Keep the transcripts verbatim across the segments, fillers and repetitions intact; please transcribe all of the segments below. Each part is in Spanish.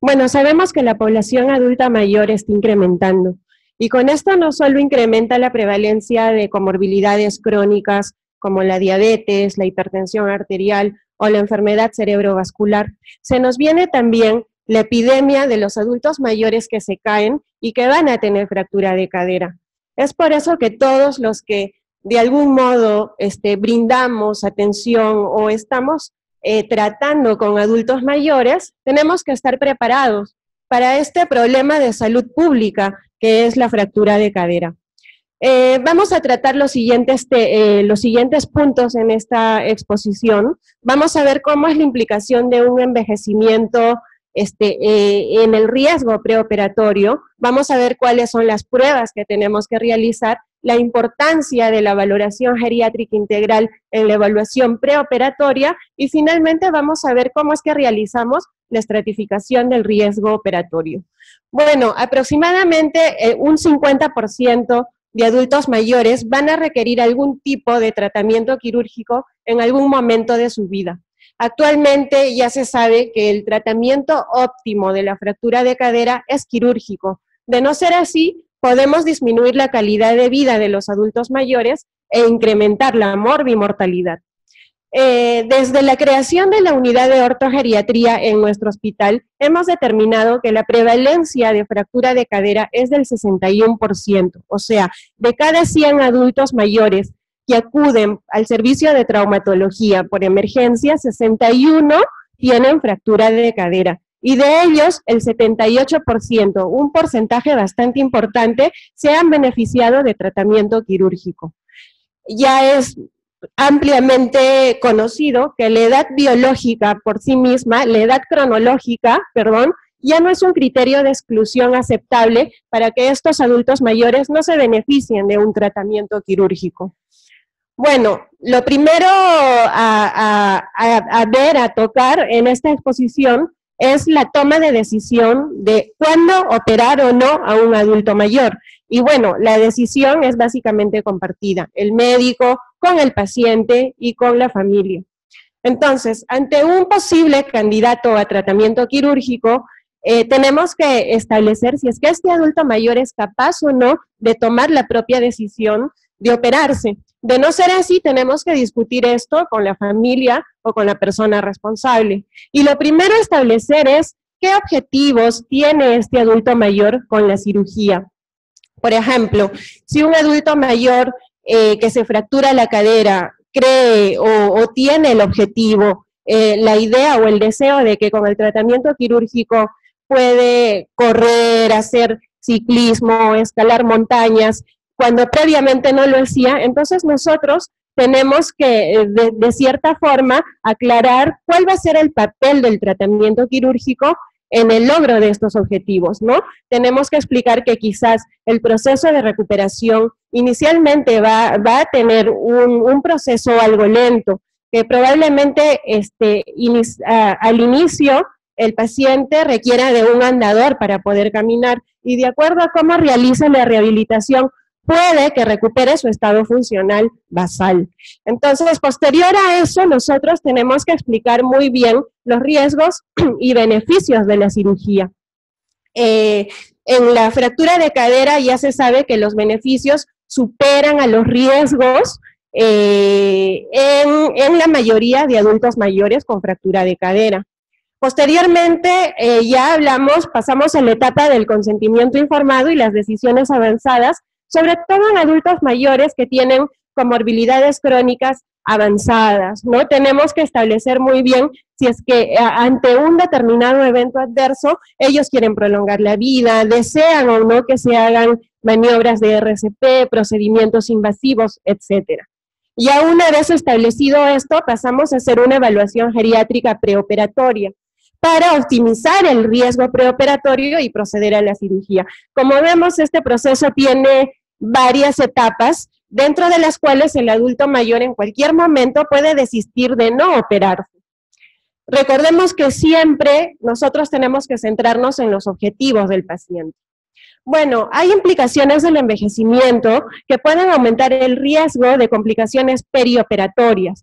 Bueno, sabemos que la población adulta mayor está incrementando, y con esto no solo incrementa la prevalencia de comorbilidades crónicas como la diabetes, la hipertensión arterial o la enfermedad cerebrovascular, se nos viene también la epidemia de los adultos mayores que se caen y que van a tener fractura de cadera. Es por eso que todos los que de algún modo este, brindamos atención o estamos eh, tratando con adultos mayores, tenemos que estar preparados para este problema de salud pública que es la fractura de cadera. Eh, vamos a tratar los siguientes, te, eh, los siguientes puntos en esta exposición. Vamos a ver cómo es la implicación de un envejecimiento este, eh, en el riesgo preoperatorio. Vamos a ver cuáles son las pruebas que tenemos que realizar, la importancia de la valoración geriátrica integral en la evaluación preoperatoria, y finalmente vamos a ver cómo es que realizamos la estratificación del riesgo operatorio. Bueno, aproximadamente eh, un cincuenta por ciento de adultos mayores van a requerir algún tipo de tratamiento quirúrgico en algún momento de su vida. Actualmente ya se sabe que el tratamiento óptimo de la fractura de cadera es quirúrgico. De no ser así, podemos disminuir la calidad de vida de los adultos mayores e incrementar la morbimortalidad. Eh, desde la creación de la unidad de ortogeriatría en nuestro hospital, hemos determinado que la prevalencia de fractura de cadera es del sesenta y uno por ciento, o sea, de cada cien adultos mayores que acuden al servicio de traumatología por emergencia, sesenta y uno tienen fractura de cadera, y de ellos el setenta y ocho por ciento, un porcentaje bastante importante, se han beneficiado de tratamiento quirúrgico. Ya es ampliamente conocido que la edad biológica por sí misma, la edad cronológica, perdón, ya no es un criterio de exclusión aceptable para que estos adultos mayores no se beneficien de un tratamiento quirúrgico. Bueno, lo primero a, a, a, a ver, a tocar en esta exposición es la toma de decisión de cuándo operar o no a un adulto mayor. Y bueno, la decisión es básicamente compartida, el médico con el paciente y con la familia. Entonces, ante un posible candidato a tratamiento quirúrgico, eh, tenemos que establecer si es que este adulto mayor es capaz o no de tomar la propia decisión de operarse. De no ser así, tenemos que discutir esto con la familia o con la persona responsable. Y lo primero a establecer es qué objetivos tiene este adulto mayor con la cirugía. Por ejemplo, si un adulto mayor eh, que se fractura la cadera cree o, o tiene el objetivo, eh, la idea o el deseo de que con el tratamiento quirúrgico puede correr, hacer ciclismo, escalar montañas, cuando previamente no lo hacía, entonces nosotros tenemos que, de, de cierta forma, aclarar cuál va a ser el papel del tratamiento quirúrgico en el logro de estos objetivos, ¿no? Tenemos que explicar que quizás el proceso de recuperación inicialmente va, va a tener un, un proceso algo lento, que probablemente este, inic, a, al inicio el paciente requiera de un andador para poder caminar, y de acuerdo a cómo realiza la rehabilitación, puede que recupere su estado funcional basal. Entonces, posterior a eso, nosotros tenemos que explicar muy bien los riesgos y beneficios de la cirugía. Eh, en la fractura de cadera ya se sabe que los beneficios superan a los riesgos eh, en, en la mayoría de adultos mayores con fractura de cadera. Posteriormente, eh, ya hablamos, pasamos a la etapa del consentimiento informado y las decisiones avanzadas, sobre todo en adultos mayores que tienen comorbilidades crónicas avanzadas, ¿no? Tenemos que establecer muy bien si es que ante un determinado evento adverso, ellos quieren prolongar la vida, desean o no que se hagan maniobras de R C P, procedimientos invasivos, etcétera. Ya una vez establecido esto, pasamos a hacer una evaluación geriátrica preoperatoria para optimizar el riesgo preoperatorio y proceder a la cirugía. Como vemos, este proceso tiene varias etapas, dentro de las cuales el adulto mayor en cualquier momento puede desistir de no operarse. Recordemos que siempre nosotros tenemos que centrarnos en los objetivos del paciente. Bueno, hay implicaciones del envejecimiento que pueden aumentar el riesgo de complicaciones perioperatorias.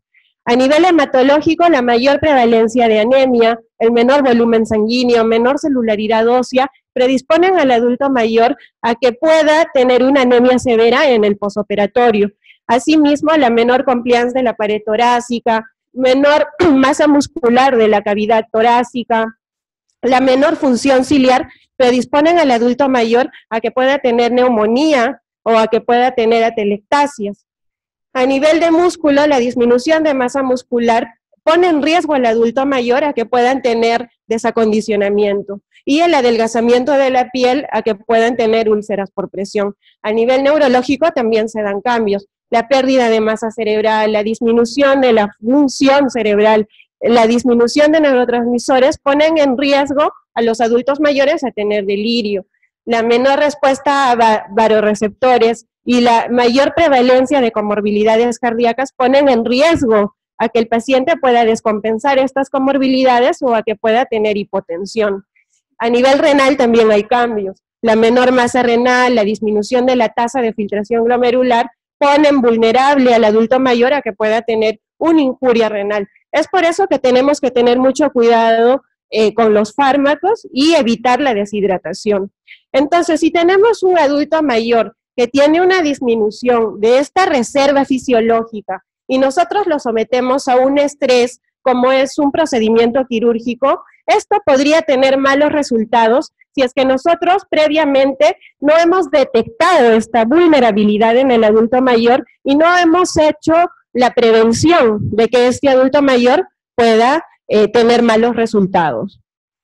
A nivel hematológico, la mayor prevalencia de anemia, el menor volumen sanguíneo, menor celularidad ósea, predisponen al adulto mayor a que pueda tener una anemia severa en el posoperatorio. Asimismo, la menor compliance de la pared torácica, menor masa muscular de la cavidad torácica, la menor función ciliar, predisponen al adulto mayor a que pueda tener neumonía o a que pueda tener atelectasias. A nivel de músculo, la disminución de masa muscular pone en riesgo al adulto mayor a que puedan tener desacondicionamiento y el adelgazamiento de la piel a que puedan tener úlceras por presión. A nivel neurológico también se dan cambios, la pérdida de masa cerebral, la disminución de la función cerebral, la disminución de neurotransmisores ponen en riesgo a los adultos mayores a tener delirio. La menor respuesta a varoreceptores y la mayor prevalencia de comorbilidades cardíacas ponen en riesgo a que el paciente pueda descompensar estas comorbilidades o a que pueda tener hipotensión. A nivel renal también hay cambios. La menor masa renal, la disminución de la tasa de filtración glomerular ponen vulnerable al adulto mayor a que pueda tener una injuria renal. Es por eso que tenemos que tener mucho cuidado eh, con los fármacos y evitar la deshidratación. Entonces, si tenemos un adulto mayor que tiene una disminución de esta reserva fisiológica y nosotros lo sometemos a un estrés como es un procedimiento quirúrgico, esto podría tener malos resultados si es que nosotros previamente no hemos detectado esta vulnerabilidad en el adulto mayor y no hemos hecho la prevención de que este adulto mayor pueda eh, tener malos resultados.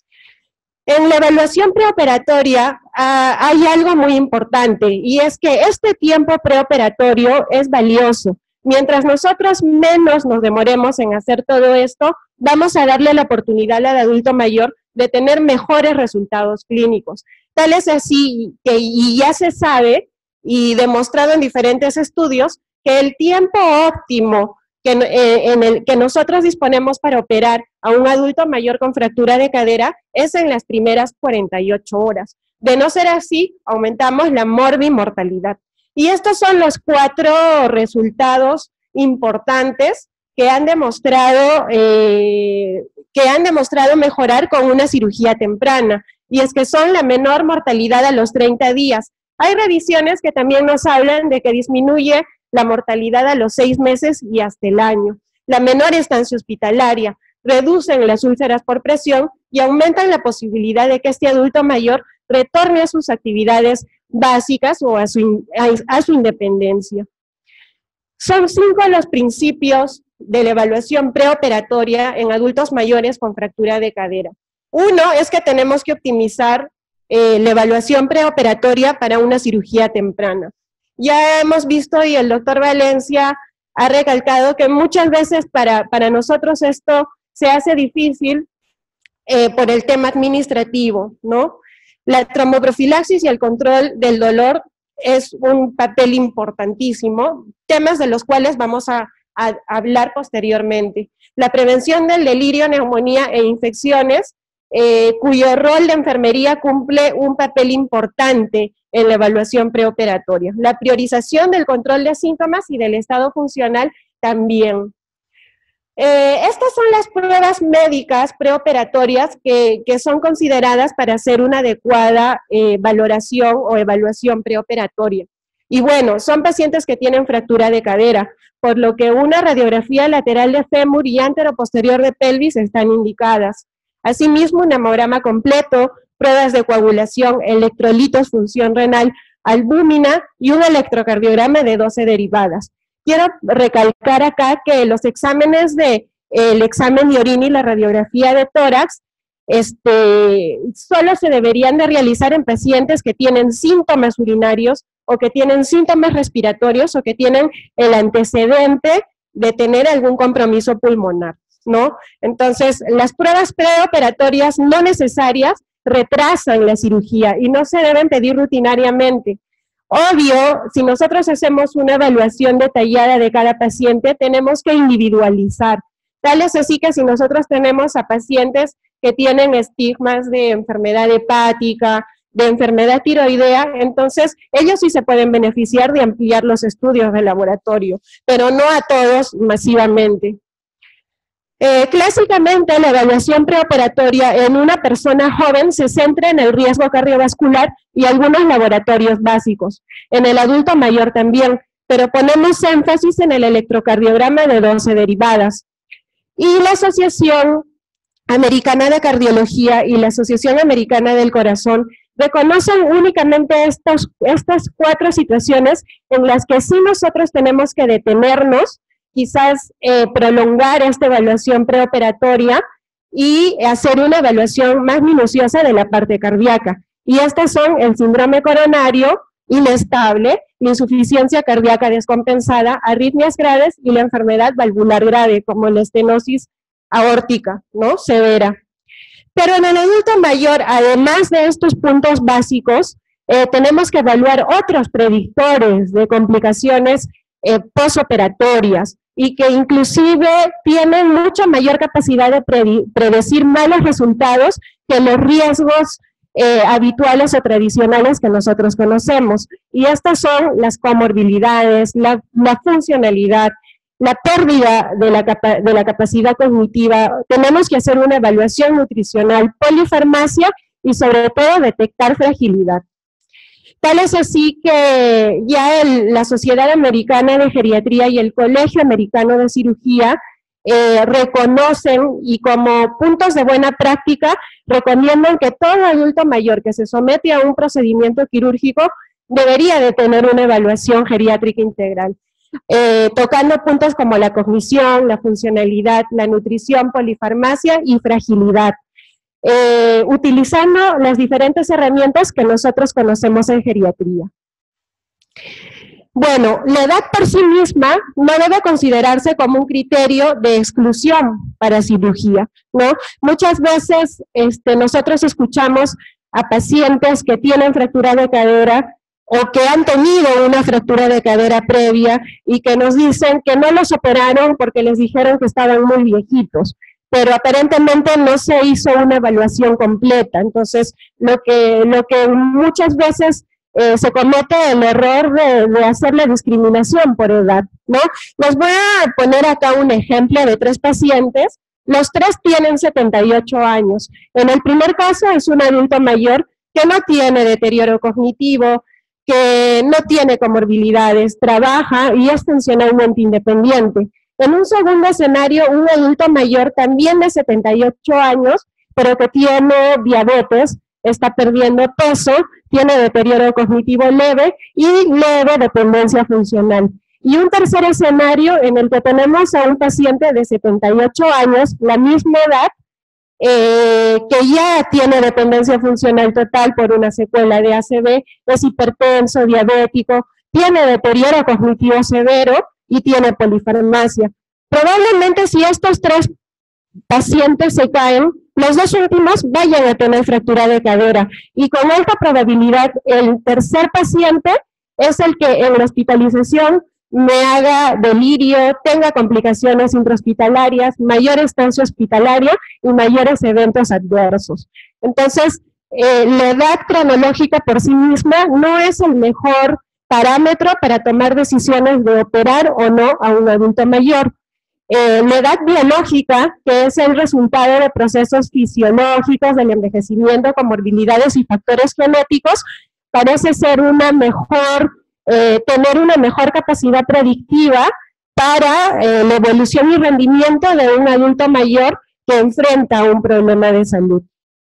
En la evaluación preoperatoria uh, hay algo muy importante y es que este tiempo preoperatorio es valioso. Mientras nosotros menos nos demoremos en hacer todo esto, vamos a darle la oportunidad al adulto mayor de tener mejores resultados clínicos. Tal es así que y ya se sabe y demostrado en diferentes estudios que el tiempo óptimo que, eh, en el que nosotros disponemos para operar a un adulto mayor con fractura de cadera es en las primeras cuarenta y ocho horas. De no ser así, aumentamos la morbimortalidad. Y estos son los cuatro resultados importantes que han demostrado, eh, que han demostrado mejorar con una cirugía temprana. Y es que son la menor mortalidad a los treinta días. Hay revisiones que también nos hablan de que disminuye la mortalidad a los seis meses y hasta el año. La menor estancia hospitalaria, reducen las úlceras por presión y aumentan la posibilidad de que este adulto mayor retorne a sus actividades básicas o a su, a, a su independencia. Son cinco los principios de la evaluación preoperatoria en adultos mayores con fractura de cadera. Uno es que tenemos que optimizar eh, la evaluación preoperatoria para una cirugía temprana. Ya hemos visto y el doctor Valencia ha recalcado que muchas veces para, para nosotros esto se hace difícil eh, por el tema administrativo, ¿no? La tromboprofilaxis y el control del dolor es un papel importantísimo, temas de los cuales vamos a, a hablar posteriormente. La prevención del delirio, neumonía e infecciones, eh, cuyo rol de enfermería cumple un papel importante en la evaluación preoperatoria. La priorización del control de síntomas y del estado funcional también. Eh, estas son las pruebas médicas preoperatorias que, que son consideradas para hacer una adecuada eh, valoración o evaluación preoperatoria. Y bueno, son pacientes que tienen fractura de cadera, por lo que una radiografía lateral de fémur y anteroposterior de pelvis están indicadas. Asimismo, un hemograma completo, pruebas de coagulación, electrolitos, función renal, albúmina y un electrocardiograma de doce derivadas. Quiero recalcar acá que los exámenes de, eh, el examen de orina y la radiografía de tórax, este, solo se deberían de realizar en pacientes que tienen síntomas urinarios o que tienen síntomas respiratorios o que tienen el antecedente de tener algún compromiso pulmonar, ¿no? Entonces, las pruebas preoperatorias no necesarias retrasan la cirugía y no se deben pedir rutinariamente. Obvio, si nosotros hacemos una evaluación detallada de cada paciente, tenemos que individualizar. Tal es así que si nosotros tenemos a pacientes que tienen estigmas de enfermedad hepática, de enfermedad tiroidea, entonces ellos sí se pueden beneficiar de ampliar los estudios de laboratorio, pero no a todos masivamente. Eh, clásicamente, la evaluación preoperatoria en una persona joven se centra en el riesgo cardiovascular y algunos laboratorios básicos. En el adulto mayor también, pero ponemos énfasis en el electrocardiograma de doce derivadas. Y la Asociación Americana de Cardiología y la Asociación Americana del Corazón reconocen únicamente estos, estas cuatro situaciones en las que sí nosotros tenemos que detenernos, quizás eh, prolongar esta evaluación preoperatoria y hacer una evaluación más minuciosa de la parte cardíaca. Y estas son el síndrome coronario inestable, la insuficiencia cardíaca descompensada, arritmias graves y la enfermedad valvular grave, como la estenosis aórtica, ¿no? Severa. Pero en el adulto mayor, además de estos puntos básicos, eh, tenemos que evaluar otros predictores de complicaciones eh, posoperatorias y que inclusive tienen mucha mayor capacidad de pre predecir malos resultados que los riesgos eh, habituales o tradicionales que nosotros conocemos. Y estas son las comorbilidades, la, la funcionalidad, la pérdida de la, capa de la capacidad cognitiva. Tenemos que hacer una evaluación nutricional, polifarmacia y sobre todo detectar fragilidad. Tal es así que ya el, la Sociedad Americana de Geriatría y el Colegio Americano de Cirugía eh, reconocen y como puntos de buena práctica recomiendan que todo adulto mayor que se somete a un procedimiento quirúrgico debería de tener una evaluación geriátrica integral. Eh, tocando puntos como la cognición, la funcionalidad, la nutrición, polifarmacia y fragilidad, eh, utilizando las diferentes herramientas que nosotros conocemos en geriatría. Bueno, la edad por sí misma no debe considerarse como un criterio de exclusión para cirugía, ¿no? Muchas veces este, nosotros escuchamos a pacientes que tienen fractura de cadera o que han tenido una fractura de cadera previa y que nos dicen que no los operaron porque les dijeron que estaban muy viejitos, pero aparentemente no se hizo una evaluación completa. Entonces, lo que, lo que muchas veces eh, se comete el error de, de hacer la discriminación por edad, ¿no? Les voy a poner acá un ejemplo de tres pacientes. Los tres tienen setenta y ocho años. En el primer caso es un adulto mayor que no tiene deterioro cognitivo, que no tiene comorbilidades, trabaja y es funcionalmente independiente. En un segundo escenario, un adulto mayor también de setenta y ocho años, pero que tiene diabetes, está perdiendo peso, tiene deterioro cognitivo leve y leve dependencia funcional. Y un tercer escenario en el que tenemos a un paciente de setenta y ocho años, la misma edad, Eh, que ya tiene dependencia funcional total por una secuela de A C V, es hipertenso, diabético, tiene deterioro cognitivo severo y tiene polifarmacia. Probablemente si estos tres pacientes se caen, los dos últimos vayan a tener fractura de cadera y con alta probabilidad el tercer paciente es el que en la hospitalización me haga delirio, tenga complicaciones intrahospitalarias, mayor estancia hospitalaria y mayores eventos adversos. Entonces, eh, la edad cronológica por sí misma no es el mejor parámetro para tomar decisiones de operar o no a un adulto mayor. Eh, la edad biológica, que es el resultado de procesos fisiológicos del envejecimiento, comorbilidades y factores genéticos, parece ser una mejor Eh, tener una mejor capacidad predictiva para eh, la evolución y rendimiento de un adulto mayor que enfrenta un problema de salud.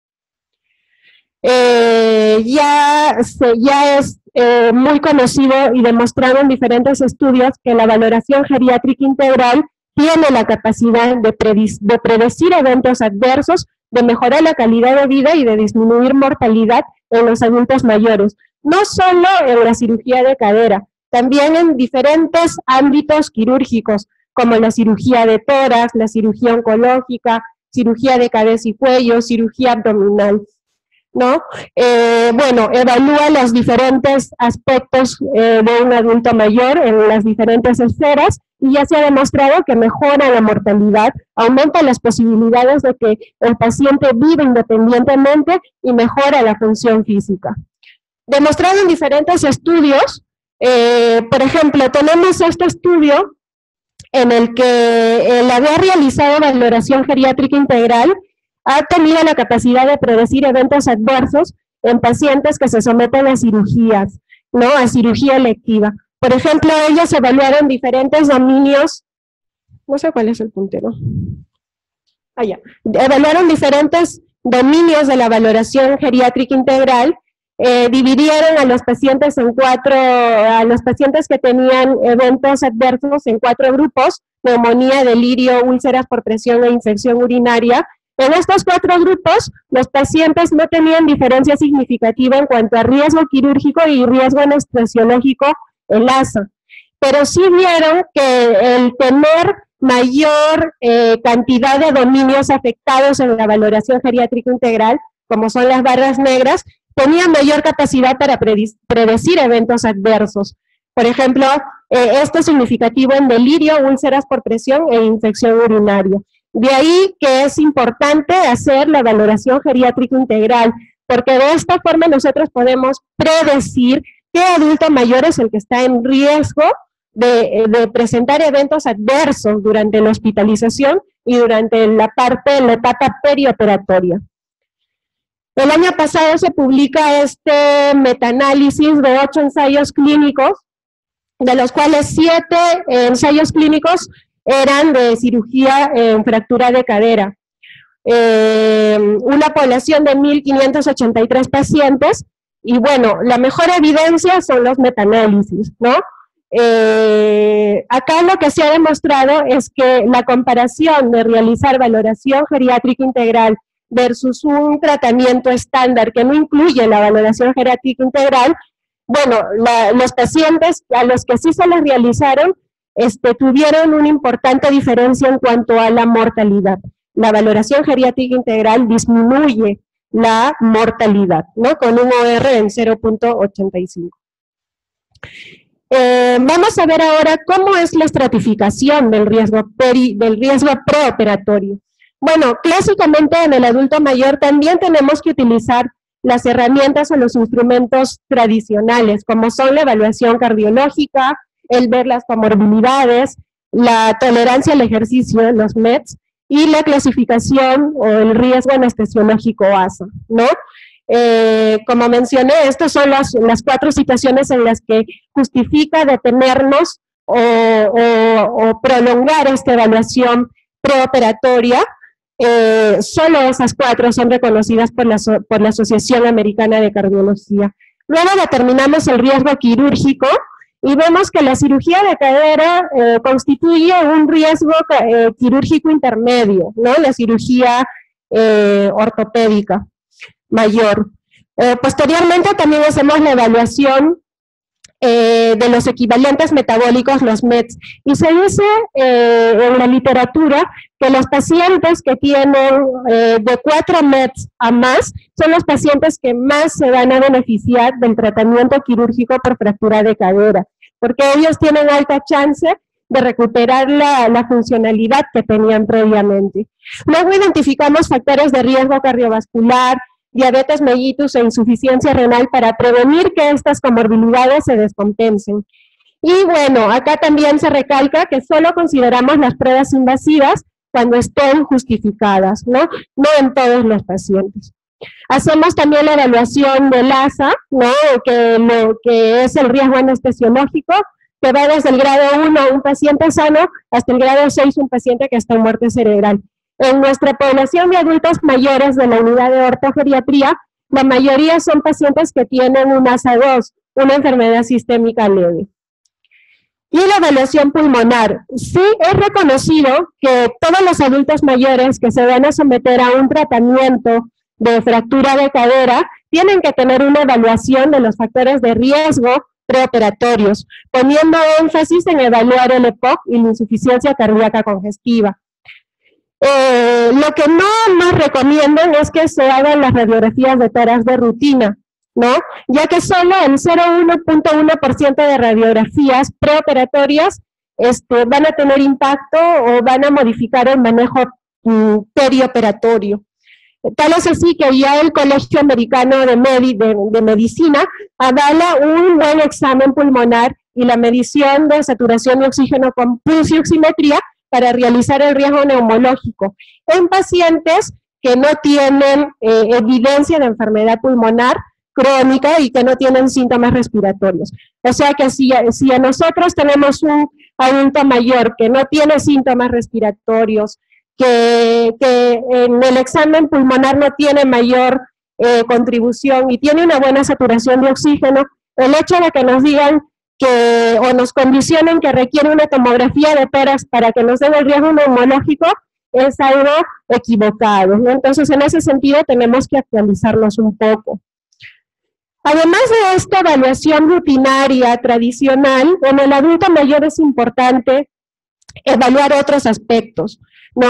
Eh, ya, se, ya es eh, muy conocido y demostrado en diferentes estudios que la valoración geriátrica integral tiene la capacidad de, de predecir eventos adversos, de mejorar la calidad de vida y de disminuir mortalidad en los adultos mayores. No solo en la cirugía de cadera, también en diferentes ámbitos quirúrgicos, como la cirugía de tórax, la cirugía oncológica, cirugía de cabeza y cuello, cirugía abdominal, ¿no? Eh, bueno, evalúa los diferentes aspectos eh, de un adulto mayor en las diferentes esferas y ya se ha demostrado que mejora la mortalidad, aumenta las posibilidades de que el paciente viva independientemente y mejora la función física. Demostrado en diferentes estudios, eh, por ejemplo, tenemos este estudio en el que el haber realizado valoración geriátrica integral ha tenido la capacidad de predecir eventos adversos en pacientes que se someten a cirugías, ¿no? A cirugía electiva. Por ejemplo, ellos evaluaron diferentes dominios, no sé cuál es el puntero, ah, ya. Evaluaron diferentes dominios de la valoración geriátrica integral, eh, dividieron a los pacientes en cuatro, a los pacientes que tenían eventos adversos en cuatro grupos: neumonía, delirio, úlceras por presión e infección urinaria. En estos cuatro grupos, los pacientes no tenían diferencia significativa en cuanto a riesgo quirúrgico y riesgo anestesiológico en A S A, pero sí vieron que el tener mayor eh, cantidad de dominios afectados en la valoración geriátrica integral, como son las barras negras, tenía mayor capacidad para predecir eventos adversos. Por ejemplo, eh, esto es significativo en delirio, úlceras por presión e infección urinaria. De ahí que es importante hacer la valoración geriátrica integral, porque de esta forma nosotros podemos predecir qué adulto mayor es el que está en riesgo de, de presentar eventos adversos durante la hospitalización y durante la parte, la etapa perioperatoria. El año pasado se publica este metaanálisis de ocho ensayos clínicos, de los cuales siete eh, ensayos clínicos eran de cirugía en fractura de cadera. Eh, una población de mil quinientos ochenta y tres pacientes, y bueno, la mejor evidencia son los metaanálisis, ¿no? Eh, acá lo que se ha demostrado es que la comparación de realizar valoración geriátrica integral versus un tratamiento estándar que no incluye la valoración geriátrica integral, bueno, la, los pacientes a los que sí se les realizaron este, tuvieron una importante diferencia en cuanto a la mortalidad. La valoración geriátrica integral disminuye la mortalidad, ¿no? Con un O R en cero punto ochenta y cinco. Eh, vamos a ver ahora cómo es la estratificación del riesgo, peri, del riesgo preoperatorio. Bueno, clásicamente en el adulto mayor también tenemos que utilizar las herramientas o los instrumentos tradicionales, como son la evaluación cardiológica, el ver las comorbilidades, la tolerancia al ejercicio, los M E T S, y la clasificación o el riesgo anestesiológico A S A, ¿no? Eh, como mencioné, estas son las, las cuatro situaciones en las que justifica detenernos o, o, o prolongar esta evaluación preoperatoria. Eh, solo esas cuatro son reconocidas por la, por la Asociación Americana de Cardiología. Luego determinamos el riesgo quirúrgico y vemos que la cirugía de cadera eh, constituye un riesgo eh, quirúrgico intermedio, ¿no? La cirugía eh, ortopédica mayor. Eh, posteriormente también hacemos la evaluación eh, de los equivalentes metabólicos, los M E T S, y se dice eh, en la literatura que los pacientes que tienen eh, de cuatro M E T S a más son los pacientes que más se van a beneficiar del tratamiento quirúrgico por fractura de cadera, porque ellos tienen alta chance de recuperar la, la funcionalidad que tenían previamente. Luego identificamos factores de riesgo cardiovascular, diabetes mellitus e insuficiencia renal para prevenir que estas comorbilidades se descompensen. Y bueno, acá también se recalca que solo consideramos las pruebas invasivas cuando estén justificadas, ¿no? No en todos los pacientes. Hacemos también la evaluación del A S A, ¿no? Que, lo, que es el riesgo anestesiológico, que va desde el grado uno, un paciente sano, hasta el grado seis, un paciente que está en muerte cerebral. En nuestra población de adultos mayores de la unidad de ortogeriatría, la mayoría son pacientes que tienen un A S A dos, una enfermedad sistémica leve. Y la evaluación pulmonar. Sí es reconocido que todos los adultos mayores que se van a someter a un tratamiento de fractura de cadera tienen que tener una evaluación de los factores de riesgo preoperatorios, poniendo énfasis en evaluar el E P O C y la insuficiencia cardíaca congestiva. Eh, lo que no nos recomiendan es que se hagan las radiografías de tórax de rutina, ¿no? Ya que solo el cero punto uno por ciento de radiografías preoperatorias este, van a tener impacto o van a modificar el manejo mm, perioperatorio. Tal es así que ya el Colegio Americano de, Medi de, de Medicina avala un buen examen pulmonar y la medición de saturación de oxígeno con pulso y oximetría para realizar el riesgo neumológico en pacientes que no tienen eh, evidencia de enfermedad pulmonar crónica y que no tienen síntomas respiratorios. O sea que si, si a nosotros tenemos un adulto mayor que no tiene síntomas respiratorios, que, que en el examen pulmonar no tiene mayor eh, contribución y tiene una buena saturación de oxígeno, el hecho de que nos digan que, o nos condicionen que requiere una tomografía de tórax para que nos den el riesgo neumológico, es algo equivocado, ¿no? Entonces, en ese sentido, tenemos que actualizarnos un poco. Además de esta evaluación rutinaria tradicional, en el adulto mayor es importante evaluar otros aspectos, ¿no?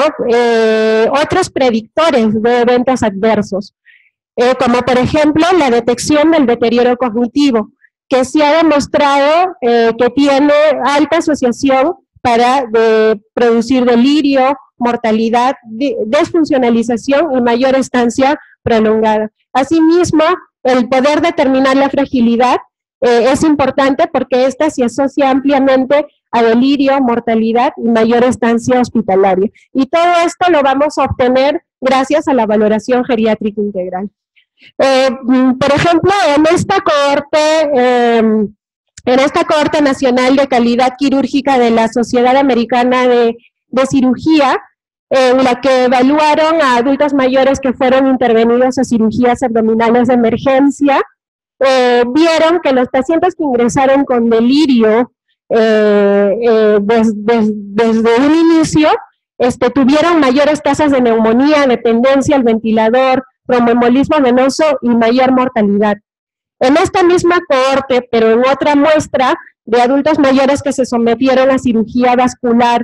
Eh, otros predictores de eventos adversos, eh, como por ejemplo la detección del deterioro cognitivo, que se ha demostrado eh, que tiene alta asociación para de, producir delirio, mortalidad, de, desfuncionalización y mayor estancia prolongada. Asimismo, el poder determinar la fragilidad eh, es importante porque esta se asocia ampliamente a delirio, mortalidad y mayor estancia hospitalaria. Y todo esto lo vamos a obtener gracias a la valoración geriátrica integral. Eh, por ejemplo, en esta cohorte, eh, en esta cohorte nacional de calidad quirúrgica de la Sociedad Americana de, de Cirugía, en la que evaluaron a adultos mayores que fueron intervenidos a cirugías abdominales de emergencia, eh, vieron que los pacientes que ingresaron con delirio eh, eh, des, des, desde un inicio este, tuvieron mayores tasas de neumonía, dependencia al ventilador, tromboembolismo venoso y mayor mortalidad. En esta misma cohorte, pero en otra muestra de adultos mayores que se sometieron a cirugía vascular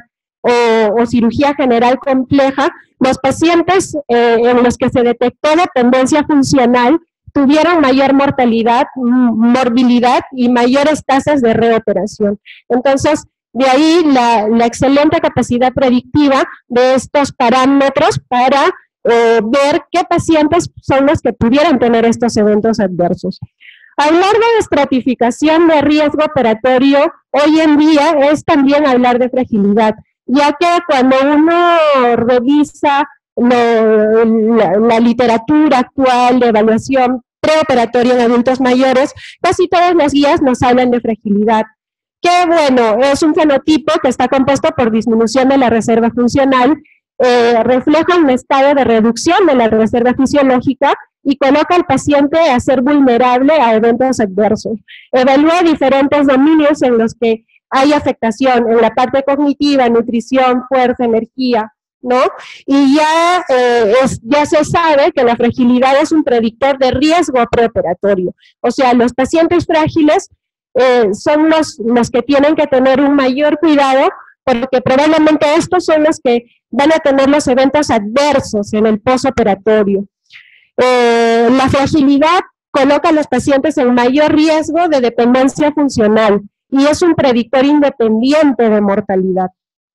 o, o cirugía general compleja, los pacientes eh, en los que se detectó dependencia funcional tuvieron mayor mortalidad, morbilidad y mayores tasas de reoperación. Entonces, de ahí la, la excelente capacidad predictiva de estos parámetros para eh, ver qué pacientes son los que pudieran tener estos eventos adversos. Hablar de estratificación de riesgo operatorio hoy en día es también hablar de fragilidad, ya que cuando uno revisa lo, la, la literatura actual de evaluación preoperatoria en adultos mayores, casi todas las guías nos hablan de fragilidad, que bueno, es un fenotipo que está compuesto por disminución de la reserva funcional, eh, refleja un estado de reducción de la reserva fisiológica y coloca al paciente a ser vulnerable a eventos adversos. Evalúa diferentes dominios en los que hay afectación en la parte cognitiva, nutrición, fuerza, energía, ¿no? Y ya, eh, es, ya se sabe que la fragilidad es un predictor de riesgo preoperatorio. O sea, los pacientes frágiles eh, son los, los que tienen que tener un mayor cuidado porque probablemente estos son los que van a tener los eventos adversos en el postoperatorio. Eh, la fragilidad coloca a los pacientes en mayor riesgo de dependencia funcional y es un predictor independiente de mortalidad.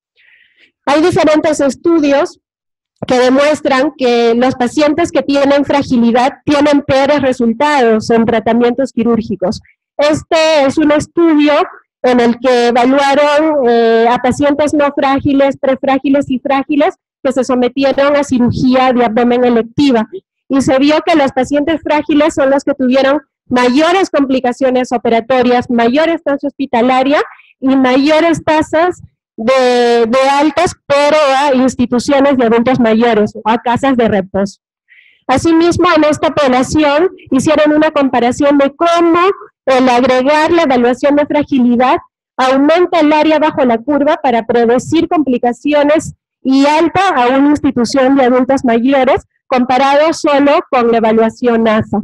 Hay diferentes estudios que demuestran que los pacientes que tienen fragilidad tienen peores resultados en tratamientos quirúrgicos. Este es un estudio en el que evaluaron eh, a pacientes no frágiles, prefrágiles y frágiles que se sometieron a cirugía de abdomen electiva. Y se vio que los pacientes frágiles son los que tuvieron mayores complicaciones operatorias, mayor estancia hospitalaria y mayores tasas de, de altas, pero a instituciones de adultos mayores o a casas de reposo. Asimismo, en esta población hicieron una comparación de cómo el agregar la evaluación de fragilidad aumenta el área bajo la curva para predecir complicaciones y alta a una institución de adultos mayores, comparado solo con la evaluación A S A.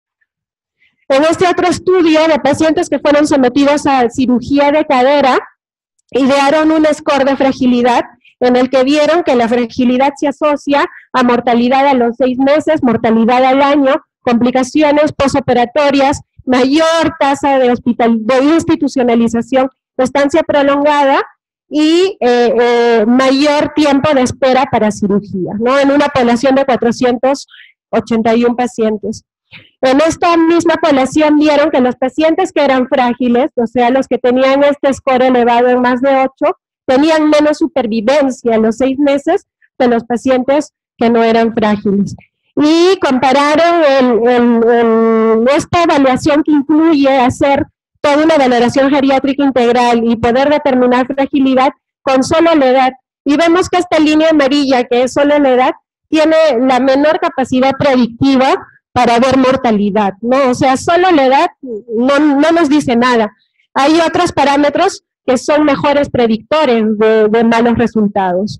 En este otro estudio de pacientes que fueron sometidos a cirugía de cadera, idearon un score de fragilidad en el que vieron que la fragilidad se asocia a mortalidad a los seis meses, mortalidad al año, complicaciones posoperatorias, mayor tasa de, hospital, de institucionalización, estancia prolongada y eh, eh, mayor tiempo de espera para cirugía, ¿no? En una población de cuatrocientos ochenta y uno pacientes. En esta misma población vieron que los pacientes que eran frágiles, o sea, los que tenían este score elevado en más de ocho, tenían menos supervivencia en los seis meses de los pacientes que no eran frágiles. Y compararon en, en, en esta evaluación que incluye hacer toda una valoración geriátrica integral y poder determinar fragilidad con solo la edad. Y vemos que esta línea amarilla, que es solo la edad, tiene la menor capacidad predictiva para ver mortalidad, ¿no? O sea, solo la edad no, no nos dice nada. Hay otros parámetros que son mejores predictores de, de malos resultados.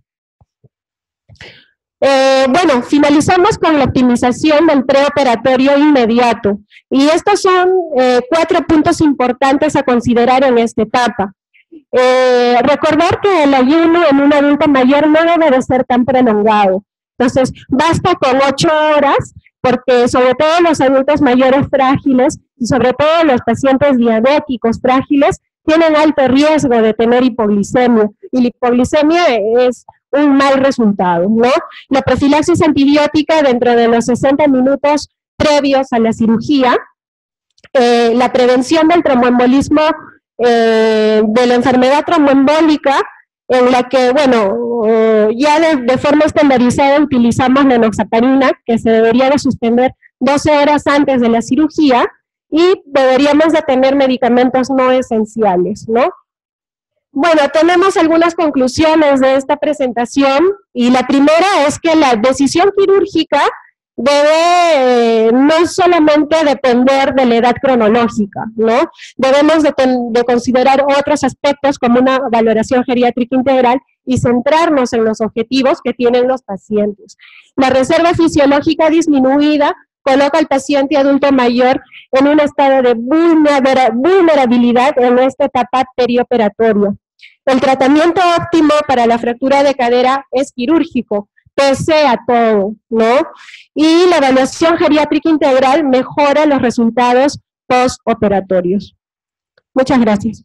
Eh, bueno, finalizamos con la optimización del preoperatorio inmediato. Y estos son eh, cuatro puntos importantes a considerar en esta etapa. Eh, recordar que el ayuno en un adulto mayor no debe de ser tan prolongado. Entonces, basta con ocho horas, porque sobre todo los adultos mayores frágiles y sobre todo los pacientes diabéticos frágiles tienen alto riesgo de tener hipoglicemia. Y la hipoglicemia es un mal resultado, ¿no? La profilaxis antibiótica dentro de los sesenta minutos previos a la cirugía, eh, la prevención del tromboembolismo, eh, de la enfermedad tromboembólica, en la que, bueno, eh, ya de, de forma estandarizada utilizamos la enoxaparina, que se debería de suspender doce horas antes de la cirugía, y deberíamos de tener medicamentos no esenciales, ¿no? Bueno, tenemos algunas conclusiones de esta presentación, y la primera es que la decisión quirúrgica debe eh, no solamente depender de la edad cronológica, ¿no? Debemos de, de considerar otros aspectos como una valoración geriátrica integral y centrarnos en los objetivos que tienen los pacientes. La reserva fisiológica disminuida coloca al paciente adulto mayor en un estado de vulnerabilidad en esta etapa perioperatoria. El tratamiento óptimo para la fractura de cadera es quirúrgico, pese a todo, ¿no? Y la evaluación geriátrica integral mejora los resultados postoperatorios. Muchas gracias.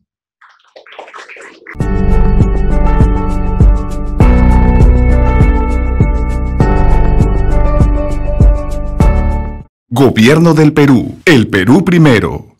Gobierno del Perú. El Perú primero.